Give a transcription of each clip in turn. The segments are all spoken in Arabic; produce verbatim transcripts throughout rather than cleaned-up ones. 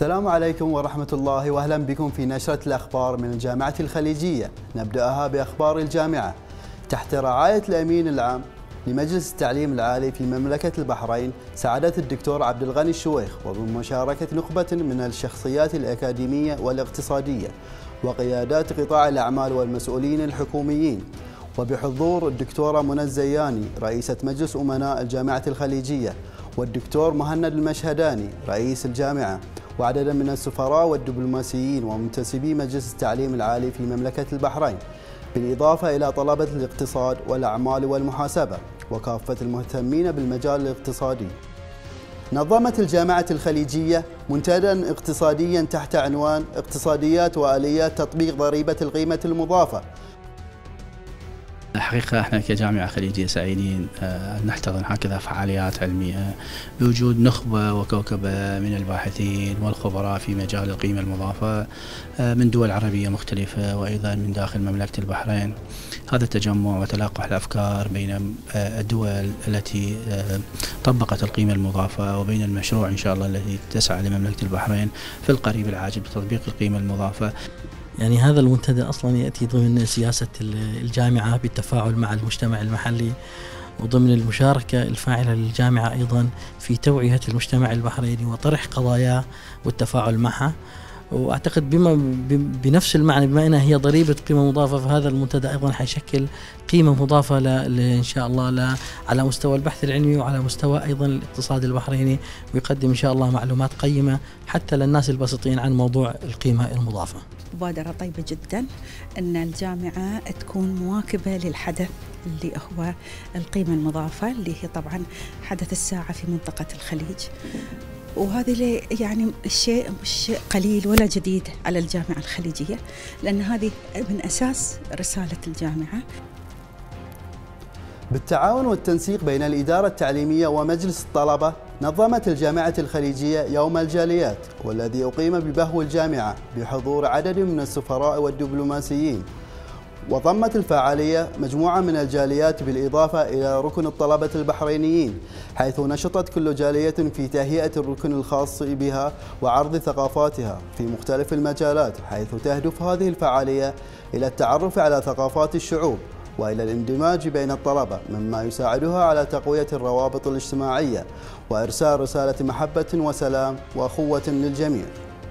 السلام عليكم ورحمة الله وأهلا بكم في نشرة الأخبار من الجامعة الخليجية. نبدأها بأخبار الجامعة. تحت رعاية الأمين العام لمجلس التعليم العالي في مملكة البحرين سعادة الدكتور عبد الغني الشويخ، وبمشاركة نخبة من الشخصيات الأكاديمية والاقتصادية وقيادات قطاع الأعمال والمسؤولين الحكوميين، وبحضور الدكتورة منى الزياني رئيسة مجلس أمناء الجامعة الخليجية، والدكتور مهند المشهداني رئيس الجامعة، وعددا من السفراء والدبلوماسيين ومنتسبي مجلس التعليم العالي في مملكة البحرين، بالإضافة إلى طلبة الاقتصاد والأعمال والمحاسبة وكافة المهتمين بالمجال الاقتصادي. نظمت الجامعة الخليجية منتدى اقتصاديا تحت عنوان اقتصاديات وآليات تطبيق ضريبة القيمة المضافة. الحقيقة احنا كجامعة خليجية سعيدين نحتضن هكذا فعاليات علمية بوجود نخبة وكوكبة من الباحثين والخبراء في مجال القيمة المضافة من دول عربية مختلفة وأيضا من داخل مملكة البحرين. هذا التجمع وتلاقح الأفكار بين الدول التي طبقت القيمة المضافة وبين المشروع إن شاء الله الذي تسعى لمملكة البحرين في القريب العاجل بتطبيق القيمة المضافة. يعني هذا المنتدى أصلا يأتي ضمن سياسة الجامعة بالتفاعل مع المجتمع المحلي، وضمن المشاركة الفاعلة للجامعة أيضا في توعية المجتمع البحريني وطرح قضاياه والتفاعل معها. واعتقد بما بنفس المعنى بما انها هي ضريبه قيمه مضافه، فهذا المنتدى ايضا حيشكل قيمه مضافه ان شاء الله على مستوى البحث العلمي وعلى مستوى ايضا الاقتصاد البحريني، ويقدم ان شاء الله معلومات قيمه حتى للناس البسيطين عن موضوع القيمه المضافه. مبادرة طيبة جدا أن الجامعة تكون مواكبة للحدث اللي هو القيمة المضافة، اللي هي طبعا حدث الساعة في منطقة الخليج، وهذا يعني الشيء مش قليل ولا جديد على الجامعة الخليجية، لأن هذه من أساس رسالة الجامعة. بالتعاون والتنسيق بين الإدارة التعليمية ومجلس الطلبة، نظمت الجامعة الخليجية يوم الجاليات، والذي أقيم ببهو الجامعة بحضور عدد من السفراء والدبلوماسيين. وضمت الفعالية مجموعة من الجاليات بالإضافة إلى ركن الطلبة البحرينيين، حيث نشطت كل جالية في تهيئة الركن الخاص بها وعرض ثقافاتها في مختلف المجالات، حيث تهدف هذه الفعالية إلى التعرف على ثقافات الشعوب وإلى الاندماج بين الطلبة، مما يساعدها على تقوية الروابط الاجتماعية وإرسال رسالة محبة وسلام وأخوة للجميع.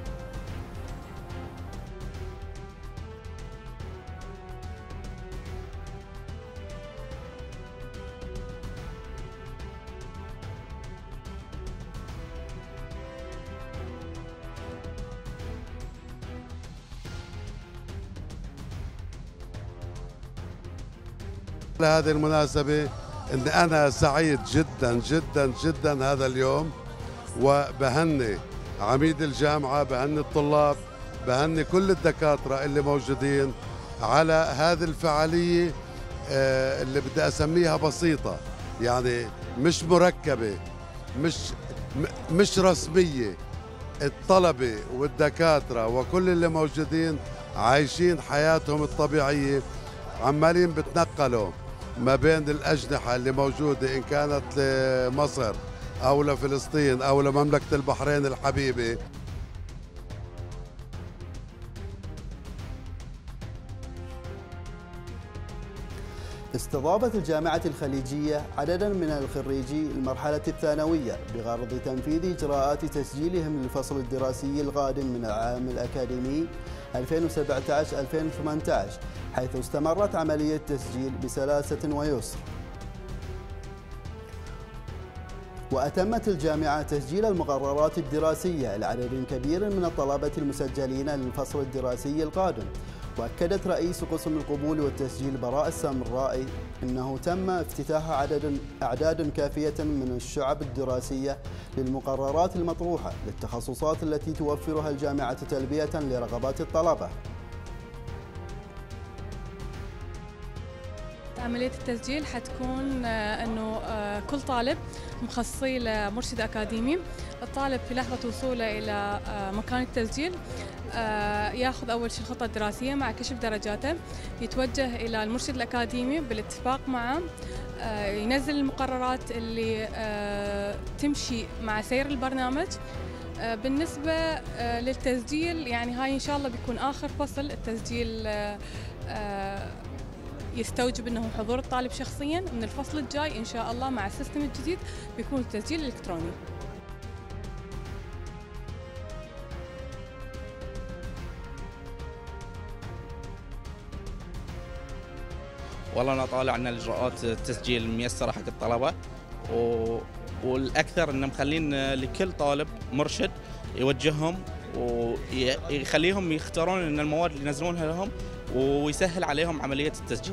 لهذه المناسبة أن أنا سعيد جدا جدا جدا هذا اليوم، وبهني عميد الجامعة، بهني الطلاب، بهني كل الدكاترة اللي موجودين على هذه الفعالية اللي بدي أسميها بسيطة، يعني مش مركبة، مش مش رسمية. الطلبة والدكاترة وكل اللي موجودين عايشين حياتهم الطبيعية، عمالين بتنقلوا ما بين الأجنحة اللي موجودة، إن كانت لمصر أو لفلسطين أو لمملكة البحرين الحبيبة. استضافت الجامعة الخليجية عددا من الخريجي المرحلة الثانوية بغرض تنفيذ إجراءات تسجيلهم للفصل الدراسي القادم من العام الأكاديمي ألفين وسبعة عشر ألفين وثمانية عشر، حيث استمرت عملية التسجيل بسلاسة ويسر. وأتمت الجامعة تسجيل المقررات الدراسية لعدد كبير من الطلبة المسجلين للفصل الدراسي القادم. وأكدت رئيس قسم القبول والتسجيل براء السامرائي أنه تم افتتاح عدد أعداد كافية من الشعب الدراسية للمقررات المطروحة للتخصصات التي توفرها الجامعة تلبية لرغبات الطلبة. عملية التسجيل حتكون أنه كل طالب مخصصي لمرشد أكاديمي. الطالب في لحظة وصوله إلى مكان التسجيل ياخذ أول شيء الخطة الدراسية مع كشف درجاته، يتوجه إلى المرشد الأكاديمي بالاتفاق معه، ينزل المقررات اللي تمشي مع سير البرنامج، بالنسبة للتسجيل يعني هاي إن شاء الله بيكون آخر فصل. التسجيل يستوجب أنه حضور الطالب شخصياً. من الفصل الجاي إن شاء الله مع السيستم الجديد بيكون التسجيل الإلكتروني. والله أنا طالع عن الإجراءات التسجيل ميسرة حق الطلبة، و... والأكثر إنه مخلين لكل طالب مرشد يوجههم ويخليهم يختارون إن المواد اللي ينزلونها لهم ويسهل عليهم عملية التسجيل.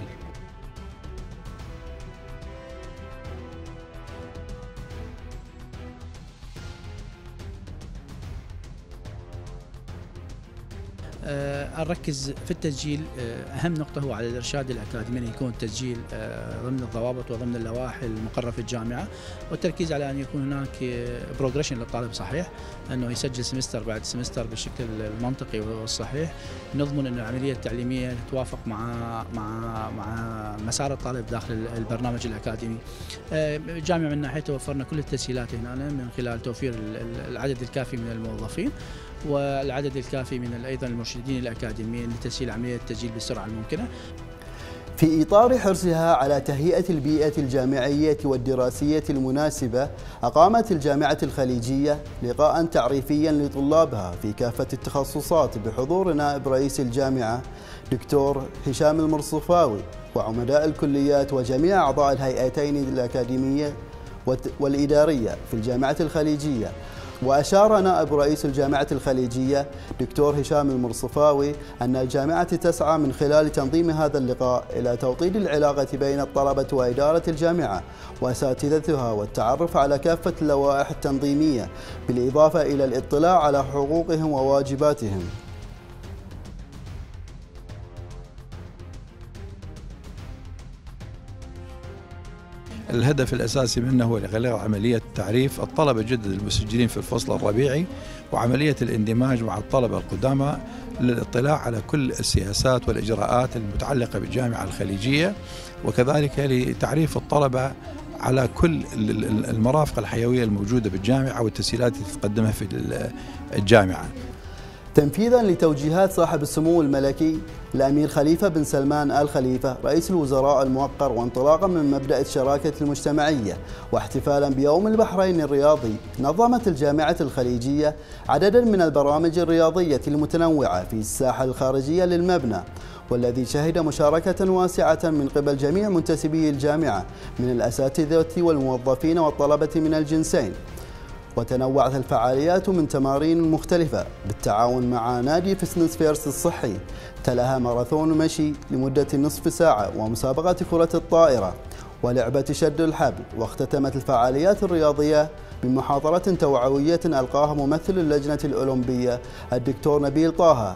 نركز في التسجيل. أهم نقطة هو على الإرشاد الأكاديمي، أن يكون التسجيل ضمن الضوابط وضمن اللوائح المقررة في الجامعة، والتركيز على أن يكون هناك بروجريشن للطالب صحيح، أنه يسجل سمستر بعد سمستر بالشكل المنطقي والصحيح. نضمن أن العملية التعليمية توافق مع مع مع مسار الطالب داخل البرنامج الأكاديمي. الجامعة من ناحيته وفرنا كل التسهيلات هنا من خلال توفير العدد الكافي من الموظفين والعدد الكافي من أيضا المرشدين الأكاديميين لتسهيل عملية التسجيل بالسرعة الممكنة. في إطار حرصها على تهيئة البيئة الجامعية والدراسية المناسبة، أقامت الجامعة الخليجية لقاء تعريفيا لطلابها في كافة التخصصات بحضور نائب رئيس الجامعة دكتور هشام المرصفاوي وعمداء الكليات وجميع أعضاء الهيئتين الأكاديمية والإدارية في الجامعة الخليجية. وأشار نائب رئيس الجامعة الخليجية دكتور هشام المرصفاوي أن الجامعة تسعى من خلال تنظيم هذا اللقاء إلى توطيد العلاقة بين الطلبة وإدارة الجامعة وأساتذتها والتعرف على كافة اللوائح التنظيمية، بالإضافة إلى الاطلاع على حقوقهم وواجباتهم. الهدف الأساسي منه هو خلال عملية تعريف الطلبة الجدد المسجلين في الفصل الربيعي وعملية الاندماج مع الطلبة القدامى للاطلاع على كل السياسات والإجراءات المتعلقة بالجامعة الخليجية، وكذلك لتعريف الطلبة على كل المرافق الحيوية الموجودة بالجامعة والتسهيلات التي تقدمها في الجامعة. تنفيذا لتوجيهات صاحب السمو الملكي الأمير خليفة بن سلمان آل خليفة رئيس الوزراء الموقر، وانطلاقا من مبدأ الشراكة المجتمعية واحتفالا بيوم البحرين الرياضي، نظمت الجامعة الخليجية عددا من البرامج الرياضية المتنوعة في الساحة الخارجية للمبنى، والذي شهد مشاركة واسعة من قبل جميع منتسبي الجامعة من الأساتذة والموظفين والطلبة من الجنسين. وتنوعت الفعاليات من تمارين مختلفة بالتعاون مع نادي فيتنس فيرست الصحي، تلاها ماراثون مشي لمدة نصف ساعة ومسابقة كرة الطائرة ولعبة شد الحبل. واختتمت الفعاليات الرياضية بمحاضرة توعوية ألقاها ممثل اللجنة الأولمبية الدكتور نبيل طه.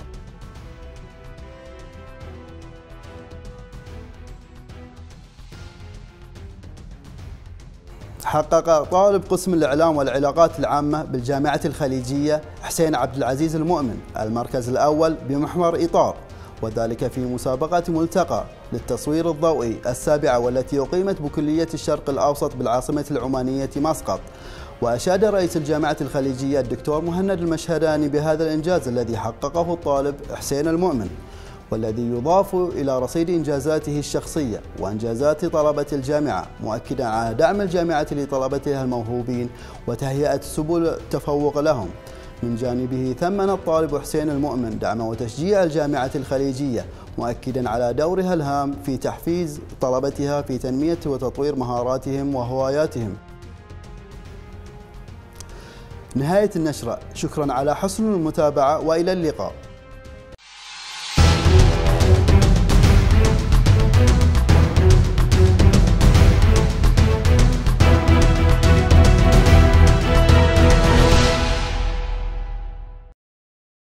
حقق طالب قسم الإعلام والعلاقات العامة بالجامعة الخليجية حسين عبد العزيز المؤمن المركز الأول بمحور إطار، وذلك في مسابقة ملتقى للتصوير الضوئي السابعة والتي أقيمت بكلية الشرق الأوسط بالعاصمة العمانية مسقط. وأشاد رئيس الجامعة الخليجية الدكتور مهند المشهداني بهذا الإنجاز الذي حققه الطالب حسين المؤمن، والذي يضاف إلى رصيد إنجازاته الشخصية وإنجازات طلبة الجامعة، مؤكدا على دعم الجامعة لطلبتها الموهوبين وتهيئة سبل التفوق لهم. من جانبه ثمن الطالب حسين المؤمن دعم وتشجيع الجامعة الخليجية، مؤكدا على دورها الهام في تحفيز طلبتها في تنمية وتطوير مهاراتهم وهواياتهم. نهاية النشرة، شكرا على حسن المتابعة وإلى اللقاء.